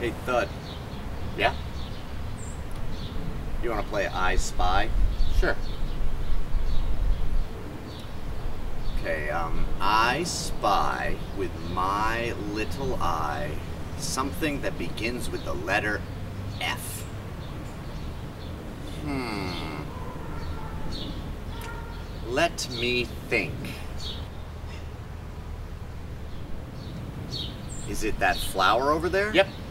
Hey, Thud, Yeah? you want to play I Spy? Sure. Okay, I spy with my little eye something that begins with the letter F. Let me think. Is it that flower over there? Yep.